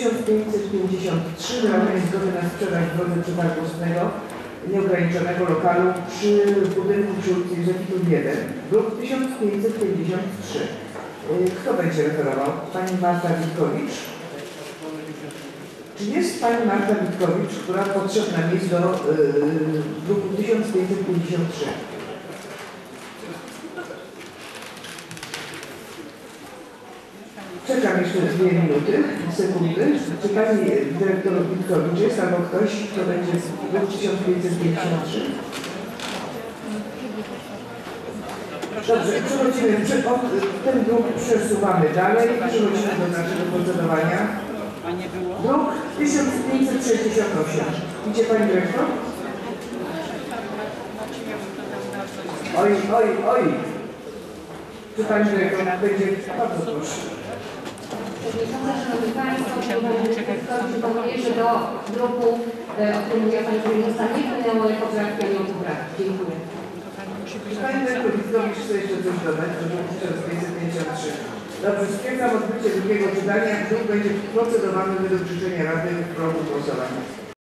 1553 wyrażenie zgody na sprzedaż w drodze przetargu ustnego nieograniczonego lokalu przy budynku przy ulicy Józefitów 1, druk 1553. Kto będzie referował? Pani Marta Witkowicz. Czy jest Pani Marta Witkowicz, która potrzebna jest do druku 1553? Czekam jeszcze 2 minuty, sekundy. Czy Pani dyrektor Witkowicz jest albo ktoś, kto będzie druk 1553? Dobrze, przechodzimy, ten druk przesuwamy dalej, przechodzimy do naszego procedowania. Druk 1568. Idzie Pani dyrektor? Oj. Czy Pani dyrektor będzie? Bardzo proszę. Szanowni Państwo, proponuję, że do druku, o którym mówiła Pani Przewodnicząca, nie wpłynęło poprawki ani poprawki. Dziękuję. Pani dyrektor Witkowicz chce jeszcze coś dodać do druku 1553. Dobrze, stwierdzam odbycie drugiego czytania. Druk będzie procedowany według życzenia Rady w progu głosowania.